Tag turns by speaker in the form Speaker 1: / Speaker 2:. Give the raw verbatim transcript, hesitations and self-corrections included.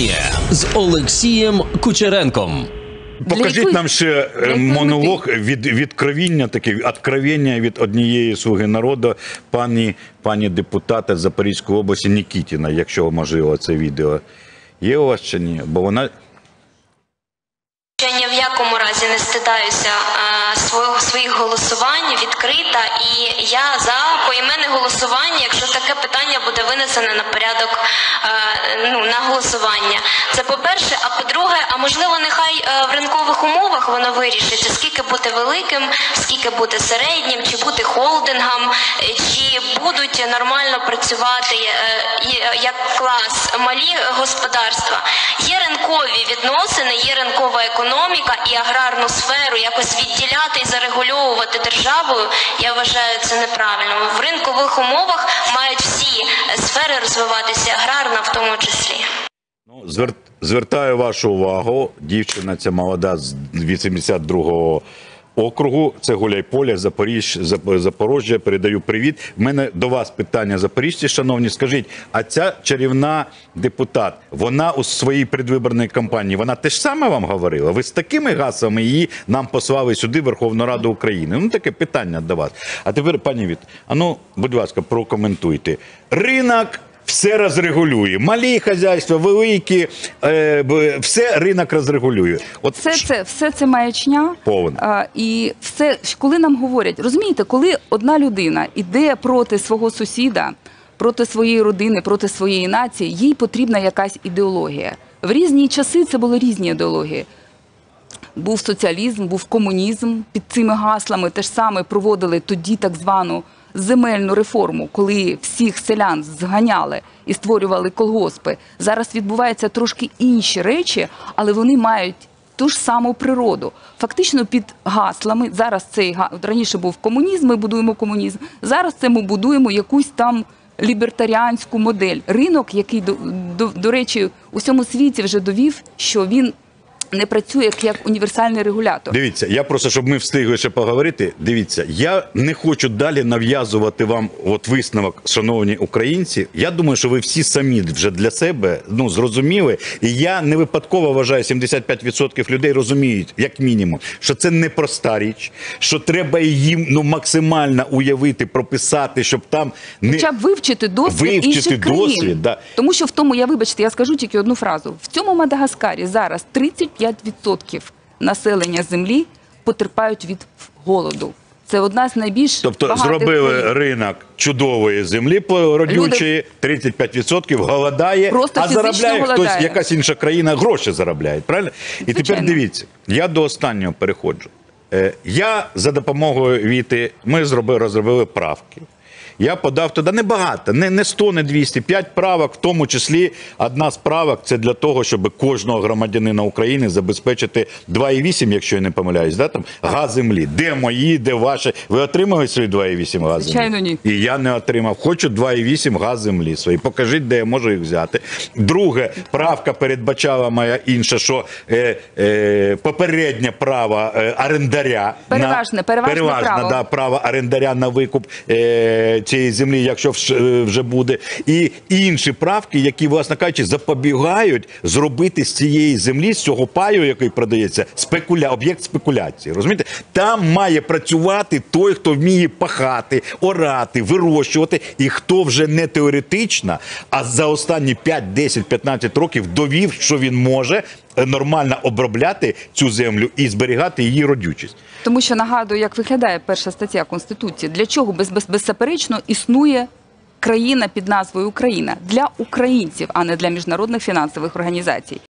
Speaker 1: Сьогодні з Олексієм Кучеренком.
Speaker 2: Покажіть нам ще монолог від відкровіння, таке відкровення від однієї слуги народу, пані, пані депутата з Запорізької області Нікітіна, якщо можливо це відео. Є у вас чи ні? Бо вона...
Speaker 3: Я ні в якому разі не стидаюся а, свого, своїх голосувань, відкрита, і я за поіменне голосування, якщо таке питання буде винесене на порядок, а, ну, на голосування. Це по-перше, а по-друге, а можливо нехай а, в ринкових умовах воно вирішиться, скільки бути великим, скільки бути середнім, чи бути холдингом, чи будуть нормально працювати а, як клас малі господарства. Є ринкові відносини, є ринкова економіка, економіка і аграрну сферу якось відділяти і зарегульовувати державою, я вважаю це неправильно. В ринкових умовах мають всі сфери розвиватися, аграрна в тому числі.
Speaker 2: Ну, звер... Звертаю вашу увагу, дівчина ця молода з вісімдесят другого округу, це Гуляйполе, Запоріж... Запоріжжя, передаю привіт. В мене до вас питання, запоріжці, шановні, скажіть, а ця чарівна депутат, вона у своїй предвиборній кампанії, вона теж саме вам говорила? Ви з такими гаслами її нам послали сюди, в Верховну Раду України? Ну, таке питання до вас. А тепер, пані Віт, а ну, будь ласка, прокоментуйте. Ринок все розрегулює. Малі хазяйства, великі, е, все ринок розрегулює. От
Speaker 4: все це, все це маячня. А, і все, коли нам говорять, розумієте, коли одна людина йде проти свого сусіда, проти своєї родини, проти своєї нації, їй потрібна якась ідеологія. В різні часи це були різні ідеології. Був соціалізм, був комунізм, під цими гаслами теж саме проводили тоді так звану земельну реформу, коли всіх селян зганяли і створювали колгоспи. Зараз відбуваються трошки інші речі, але вони мають ту ж саму природу. Фактично під гаслами, зараз цей, раніше був комунізм, ми будуємо комунізм, зараз це ми будуємо якусь там лібертаріанську модель. Ринок, який, до, до, до речі, у всьому світі вже довів, що він не працює як, як універсальний регулятор.
Speaker 2: Дивіться, я просто, щоб ми встигли ще поговорити, дивіться, я не хочу далі нав'язувати вам от висновок, шановні українці. Я думаю, що ви всі самі вже для себе, ну, зрозуміли. І я не випадково вважаю, сімдесят п'ять відсотків людей розуміють, як мінімум, що це не проста річ, що треба їм, ну, максимально уявити, прописати, щоб там не...
Speaker 4: Хоча б вивчити досвід
Speaker 2: вивчити
Speaker 4: інших країн.
Speaker 2: Досвід, да.
Speaker 4: Тому що в тому, я вибачте, я скажу тільки одну фразу. В цьому Мадагаскарі зараз тридцять п'ять відсотків населення землі потерпають від голоду. Це одна з найбільш
Speaker 2: Тобто
Speaker 4: багатих
Speaker 2: зробили
Speaker 4: країн.
Speaker 2: Ринок чудової землі породючої, Люди... тридцять п'ять відсотків голодає,
Speaker 4: Просто
Speaker 2: а заробляє
Speaker 4: голодає.
Speaker 2: хтось, якась інша країна гроші заробляє, правильно? І
Speaker 4: Звичайно.
Speaker 2: тепер дивіться, я до останнього переходжу. Я за допомогою Віти, ми зробили, розробили правки. Я подав туди небагато, не, не сто, не двісті, п'ять правок, в тому числі одна з правок, це для того, щоб кожного громадянина України забезпечити два і вісім, якщо я не помиляюсь, да, там, газ землі. Де мої, де ваші? Ви отримали свої два і вісім газ землі?
Speaker 4: Звичайно, ні.
Speaker 2: І я не отримав. Хочу два і вісім газ землі свої. Покажіть, де я можу їх взяти. Друге, правка передбачала моя інша, що е, е, попереднє право е, орендаря.
Speaker 4: Переважне,
Speaker 2: на,
Speaker 4: переважне
Speaker 2: переважне,
Speaker 4: право.
Speaker 2: Да, право орендаря на викуп е, цієї землі, якщо вже буде. І інші правки, які, власне кажучи, запобігають зробити з цієї землі, з цього паю, який продається, спекуля... об'єкт спекуляції. Розумієте? Там має працювати той, хто вміє пахати, орати, вирощувати, і хто вже не теоретично, а за останні п'ять, десять, п'ятнадцять років довів, що він може нормально обробляти цю землю і зберігати її родючість.
Speaker 4: Тому що, нагадую, як виглядає перша стаття Конституції, для чого без, без, беззаперечно існує країна під назвою Україна. Для українців, а не для міжнародних фінансових організацій.